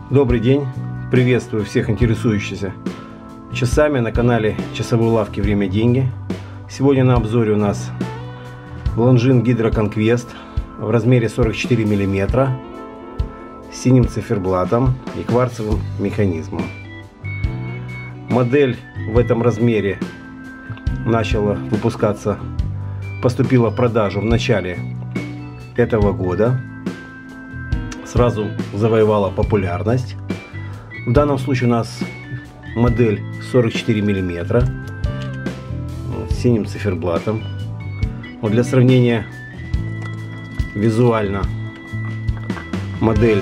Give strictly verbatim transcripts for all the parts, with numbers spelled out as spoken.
Добрый день! Приветствую всех интересующихся часами на канале часовой лавки «Время – деньги». Сегодня на обзоре у нас Longines Hydro Conquest в размере сорок четыре миллиметра с синим циферблатом и кварцевым механизмом. Модель в этом размере начала выпускаться, поступила в продажу в начале этого года. Сразу завоевала популярность. В данном случае у нас модель сорок четыре миллиметра с синим циферблатом. Вот для сравнения визуально модель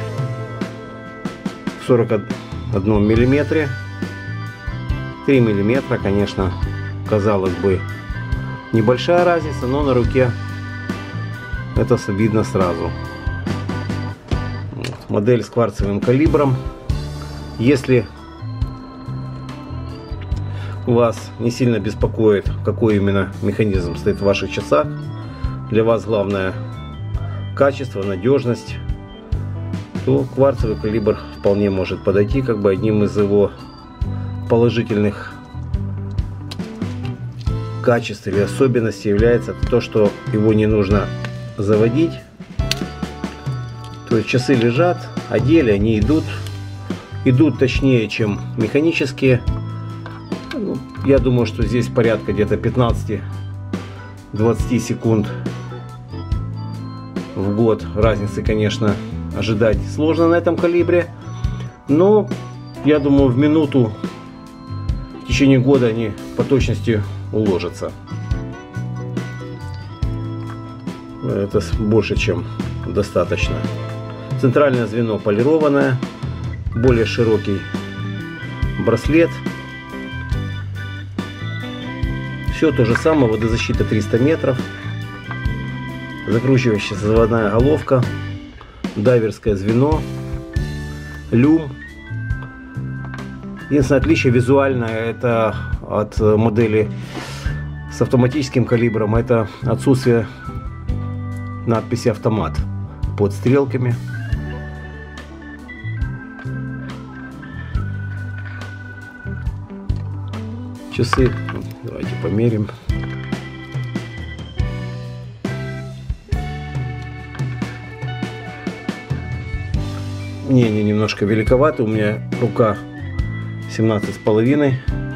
в сорок одном миллиметре, три миллиметра, конечно, казалось бы, небольшая разница, но на руке это видно сразу. Модель с кварцевым калибром. Если вас не сильно беспокоит, какой именно механизм стоит в ваших часах, для вас главное качество, надежность, то кварцевый калибр вполне может подойти. Как бы одним из его положительных качеств или особенностей является то, что его не нужно заводить. То есть часы лежат, одели, они идут. Идут точнее, чем механические. Ну, я думаю, что здесь порядка где-то пятнадцать-двадцать секунд в год. Разницы, конечно, ожидать сложно на этом калибре. Но я думаю, в минуту в течение года они по точности уложатся. Это больше, чем достаточно. Центральное звено полированное, более широкий браслет. Все то же самое, водозащита триста метров, закручивающаяся заводная головка, дайверское звено, люм. Единственное отличие визуальное это от модели с автоматическим калибром, это отсутствие надписи «Автомат» под стрелками. Часы, давайте померим. Не, не немножко великоваты. У меня рука семнадцать с половиной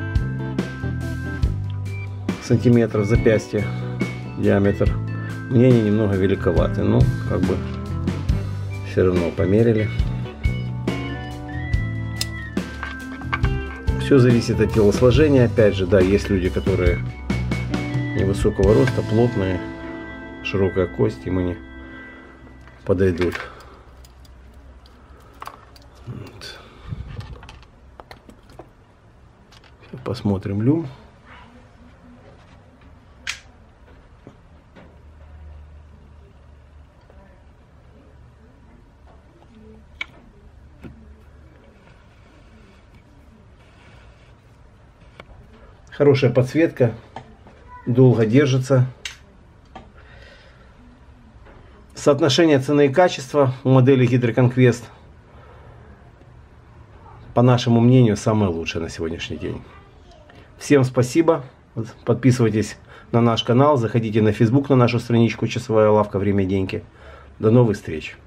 сантиметров, запястье диаметр. Мне они немного великоваты, ну как бы все равно померили. Все зависит от телосложения. Опять же, да, есть люди, которые невысокого роста, плотные, широкая кость, им они подойдут. Вот. Посмотрим люм. Хорошая подсветка, долго держится. Соотношение цены и качества у модели Hydro Conquest, по нашему мнению, самое лучшее на сегодняшний день. Всем спасибо. Подписывайтесь на наш канал, заходите на Facebook, на нашу страничку «Часовая лавка. Время – деньги». До новых встреч!